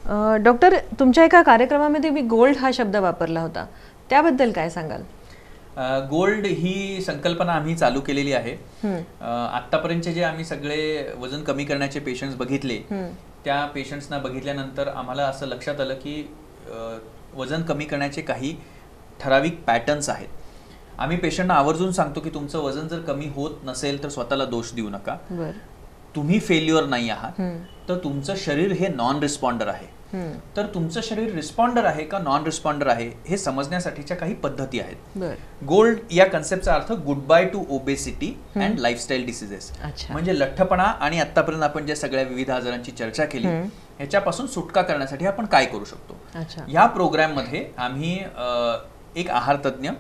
Doctor, तुमच्या एका कार्यक्रमामध्ये मी गोल्ड हा शब्द वापरला होता, त्याबद्दल काय सांगाल? गोल्ड ही संकल्पना आम्ही चालू केलेली आहे. आतापर्यंतचे जे आम्ही सगळे वजन कमी करण्याचे पेशंट्स बघितले, त्या पेशंट्सना बघितल्यानंतर आम्हाला असं लक्षात आलं की वजन कमी करण्याचे काही ठराविक पॅटर्न्स आहेत. आम्ही पेशंटना आवर्जून सांगतो की तुमचं वजन जर कमी होत नसेल तर स्वतःला दोष देऊ नका. तुम्ही फेल्युअर नाही आहात, तर तुमचं शरीर हे नॉन रिस्पॉन्डर आहे. तर तुमचं शरीर रिस्पॉन्डर आहे का नॉन रिस्पॉन्डर आहे हे समजण्यासाठीच्या काही पद्धती आहेत. गोल्ड या कन्सेप्टचा अर्थ good bye to obesity and lifestyle diseases, म्हणजे लठ्ठपणा आणि आतापर्यंत आपण ज्या सगळ्या विविध आजारांची चर्चा केली ह्याच्यापासून सुटका करण्यासाठी आपण काय करू शकतो. या प्रोग्राम मध्ये आम्ही एक आहार तज्ञ,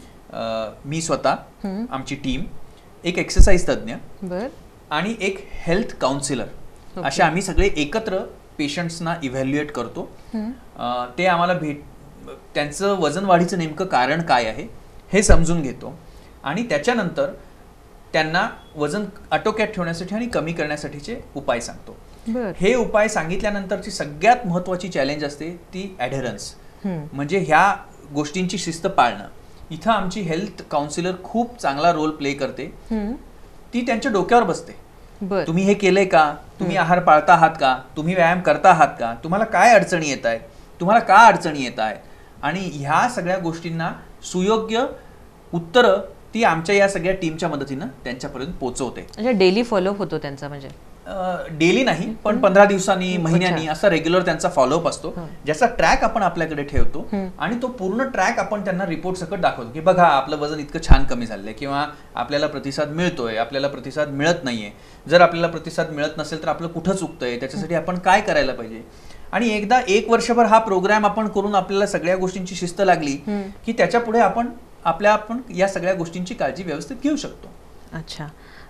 मी स्वतः, आमची टीम, एक एक्सरसाइज तज्ञ आणि एक हेल्थ काउन्सिलर असे आम्ही सगळे एकत्र पेशंट्सना इव्हॅल्युएट करतो. ते आम्हाला त्यांचं वजन वाढीचं नेमकं कारण काय आहे हे समजून घेतो आणि त्याच्यानंतर त्यांना वजन आटोक्यात ठेवण्यासाठी आणि कमी करण्यासाठीचे उपाय सांगतो. हे उपाय सांगितल्यानंतरची सगळ्यात महत्त्वाची चॅलेंज असते ती ॲडहरन्स, म्हणजे ह्या गोष्टींची शिस्त पाळणं. इथं आमची हेल्थ काउन्सिलर खूप चांगला रोल प्ले करते. ती त्यांच्या डोक्यावर बसते. तुम्ही हे केलंय का, तुम्ही आहार पाळता आहात का, तुम्ही व्यायाम करता आहात का, तुम्हाला काय अडचणी येत आहेत, तुम्हाला का अडचणी येत आहेत, आणि ह्या सगळ्या गोष्टींना सुयोग्य उत्तरं ती आमच्या या सगळ्या टीमच्या मदतीनं त्यांच्यापर्यंत पोहोचवते. म्हणजे डेली फॉलोअप होतो त्यांचा? म्हणजे डेली नाही, पण 15 दिवसांनी, महिन्यांनी असा रेग्युलर त्यांचा फॉलोअप असतो, ज्याचा ट्रॅक आपण आपल्याकडे ठेवतो आणि तो पूर्ण ट्रॅक आपण त्यांना रिपोर्ट सकट दाखवतो की बघा आपलं वजन इतकं छान कमी झालंय, किंवा आपल्याला प्रतिसाद मिळतोय, आपल्याला प्रतिसाद मिळत नाहीये. जर आपल्याला प्रतिसाद मिळत नसेल तर आपलं कुठं चुकतंय, त्याच्यासाठी आपण काय करायला पाहिजे. आणि एकदा 1 वर्षभर हा प्रोग्राम आपण करून आपल्याला सगळ्या गोष्टींची शिस्त लागली की त्याच्या पुढे आपण या सगळ्या गोष्टींची काळजी व्यवस्थित घेऊ शकतो. अच्छा.